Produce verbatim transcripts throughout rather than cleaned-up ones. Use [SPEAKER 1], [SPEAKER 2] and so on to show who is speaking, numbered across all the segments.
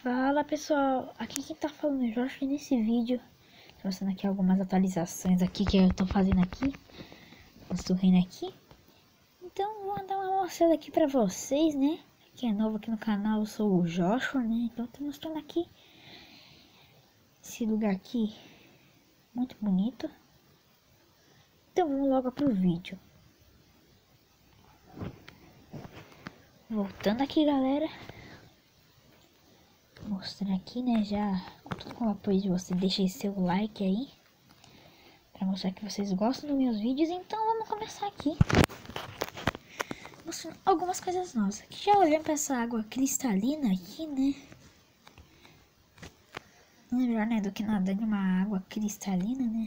[SPEAKER 1] Fala pessoal, aqui quem tá falando é o Jorge. Nesse vídeo tô mostrando aqui algumas atualizações aqui que eu tô fazendo aqui, construindo aqui. Então vou dar uma mostrada aqui pra vocês, né? Quem é novo aqui no canal, eu sou o Joshua, né? Então tô mostrando aqui esse lugar aqui, muito bonito. Então vamos logo pro vídeo. Voltando aqui, galera, mostrando aqui, né, já com o apoio de você, deixa aí seu like aí pra mostrar que vocês gostam dos meus vídeos. Então vamos começar aqui mostrando algumas coisas novas. Aqui já olhando pra essa água cristalina aqui, né, melhor, né, do que nadar em uma água cristalina, né.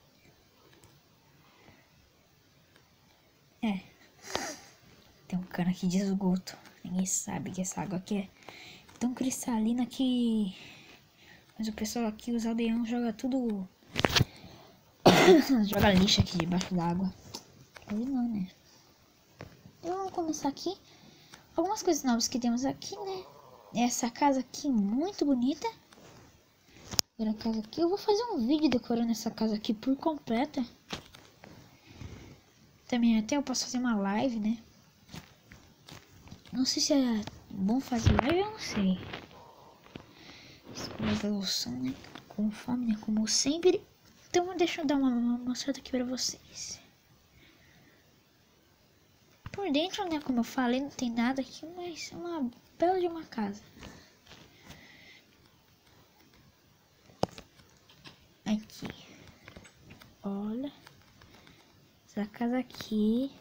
[SPEAKER 1] É, tem um cano aqui de esgoto, ninguém sabe que essa água aqui é tão cristalina que... Mas o pessoal aqui, os aldeões, joga tudo... joga lixo aqui debaixo d'água. Hoje não, né? Então vamos começar aqui. Algumas coisas novas que temos aqui, né? Essa casa aqui, muito bonita. Agora a casa aqui, eu vou fazer um vídeo decorando essa casa aqui por completa. Também até eu posso fazer uma live, né? Não sei se é bom fazer live, eu não sei. Evolução, né? Conforme, né? Como sempre. Então deixa eu dar uma, uma mostrada aqui pra vocês. Por dentro, né? Como eu falei, não tem nada aqui, mas é uma bela de uma casa. Aqui. Olha. Essa casa aqui.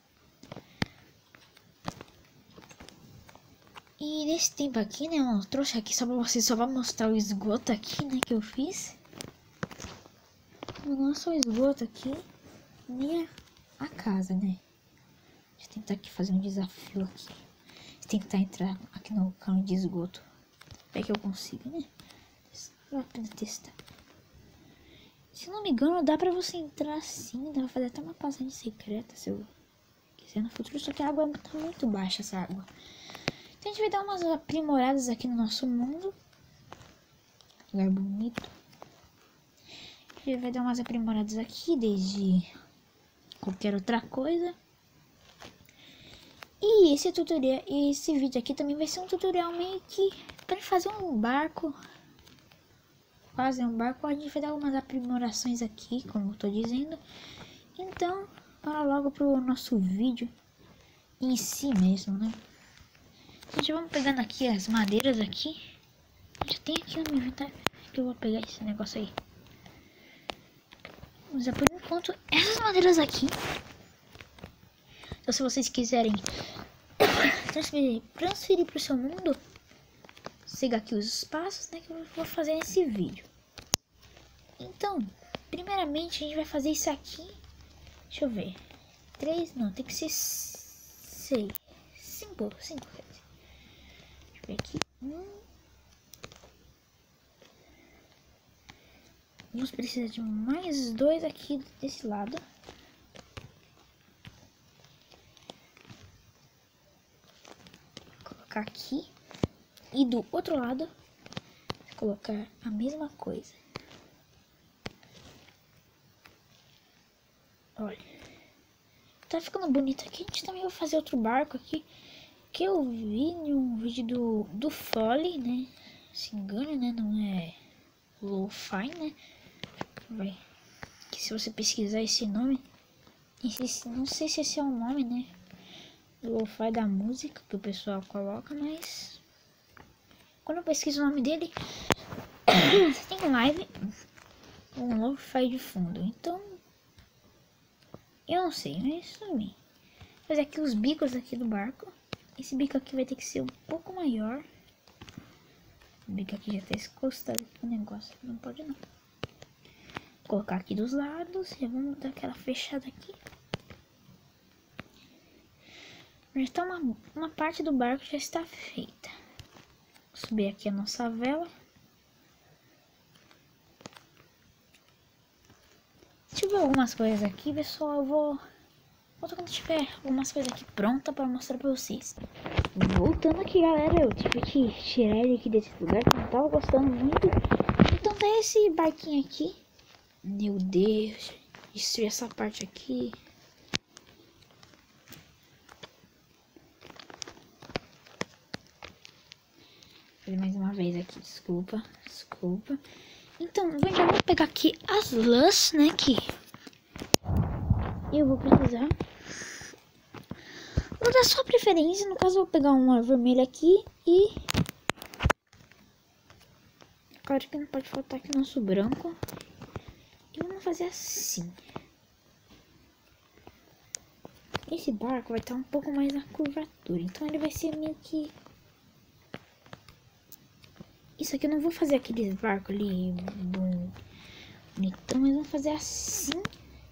[SPEAKER 1] E nesse tempo aqui, né, eu trouxe aqui só pra vocês, só pra mostrar o esgoto aqui, né, que eu fiz. Não é só o esgoto aqui, nem a casa, né. Deixa eu tentar aqui fazer um desafio aqui. Tentar entrar aqui no cano de esgoto. É que eu consigo, né. Vou apenas testar. Se não me engano, dá pra você entrar assim, dá pra fazer até uma passagem secreta, se eu quiser no futuro. Só que a água tá muito baixa, essa água. Então a gente vai dar umas aprimoradas aqui no nosso mundo. Lugar bonito. A gente vai dar umas aprimoradas aqui, desde qualquer outra coisa. E esse tutorial, esse vídeo aqui também vai ser um tutorial meio que para fazer um barco. Fazer um barco, a gente vai dar algumas aprimorações aqui, como eu tô dizendo. Então, bora logo pro nosso vídeo em si mesmo, né? Gente, vamos pegando aqui as madeiras aqui. Já tem aqui no meu inventário que eu vou pegar esse negócio aí. Vamos usar por enquanto essas madeiras aqui. Então se vocês quiserem transferir, transferir para o seu mundo, siga aqui os passos, né, que eu vou fazer nesse vídeo. Então, primeiramente a gente vai fazer isso aqui. Deixa eu ver. Três, não, tem que ser seis. Cinco, cinco. Deixa eu ver aqui. Um. Vamos precisar de mais dois aqui desse lado. Vou colocar aqui. E do outro lado, vou colocar a mesma coisa. Olha. Tá ficando bonito aqui. A gente também vai fazer outro barco aqui. Que eu vi em um vídeo do, do Foley, né? Se engano, né? Não é Lo-Fi, né? Vai. Que se você pesquisar esse nome, esse, não sei se esse é o nome, né? Lo-Fi da música que o pessoal coloca, mas quando eu pesquiso o nome dele, você tem live um Lo-Fi de fundo. Então, eu não sei, mas tudo bem. Vou fazer aqui os bicos aqui do barco. Esse bico aqui vai ter que ser um pouco maior. O bico aqui já tá encostado no negócio, não pode não. Vou colocar aqui dos lados e vamos dar aquela fechada aqui. Já está uma, uma parte do barco já está feita. Vou subir aqui a nossa vela. Se tiver algumas coisas aqui, pessoal, eu vou... Quando tiver algumas coisas aqui prontas para mostrar para vocês. Voltando aqui, galera, eu tive que tirar ele aqui desse lugar que eu não tava gostando muito. Então tá esse barquinho aqui. Meu Deus, destruir essa parte aqui. Vou fazer mais uma vez aqui, desculpa, desculpa. Então, eu já vou pegar aqui as lãs, né, que eu vou precisar. Vou dar só preferência, no caso eu vou pegar uma vermelha aqui e... Claro que não pode faltar aqui o nosso branco. E vamos fazer assim. Esse barco vai estar um pouco mais na curvatura, então ele vai ser meio que... Isso aqui eu não vou fazer aqueles barcos ali bonitão, mas vamos fazer assim.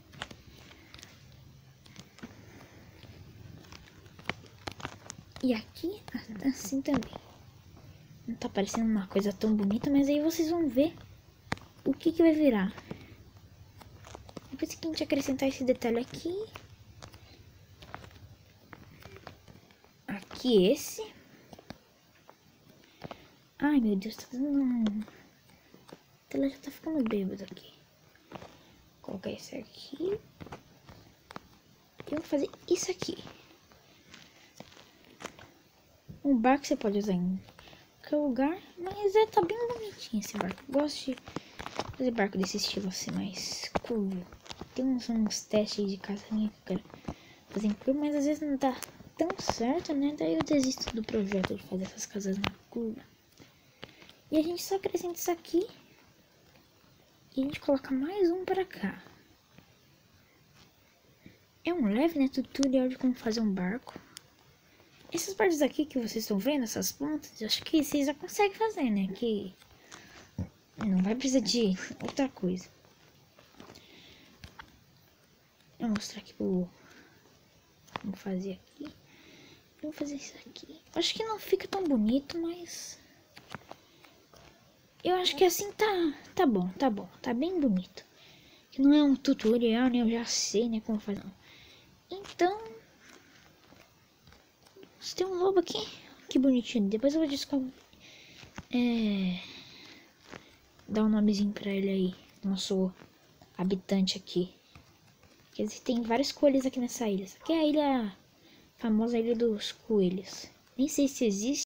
[SPEAKER 1] E aqui, assim também. Não tá parecendo uma coisa tão bonita, mas aí vocês vão ver o que que vai virar. Depois que a gente acrescentar esse detalhe aqui. Aqui esse. Ai, meu Deus, tá dando um... A tela já tá ficando bêbada aqui. Vou colocar esse aqui. E vou fazer isso aqui. Um barco você pode usar em qualquer lugar, mas é, tá bem bonitinho esse barco. Eu gosto de fazer barco desse estilo assim, mais curvo. Tem uns, uns testes de casinha que eu quero fazer em curva, mas às vezes não dá tão certo, né? Daí eu desisto do projeto de fazer essas casas na curva. E a gente só acrescenta isso aqui. E a gente coloca mais um pra cá. É um leve, né, tutorial de como fazer um barco. Essas partes aqui que vocês estão vendo, essas pontas, eu acho que vocês já conseguem fazer, né? Que não vai precisar de outra coisa. Vou mostrar aqui pro... Vou fazer aqui. Vou fazer isso aqui. Acho que não fica tão bonito, mas... Eu acho que assim tá, tá bom, tá bom. Tá bem bonito. Que não é um tutorial, né? Eu já sei, né, como fazer. Então... Tem um lobo aqui, que bonitinho. Depois eu vou descobrir, é, dar um nomezinho pra ele aí, nosso habitante aqui. Quer dizer, tem vários coelhos aqui nessa ilha. Essa aqui é a ilha, a famosa ilha dos coelhos. Nem sei se existe.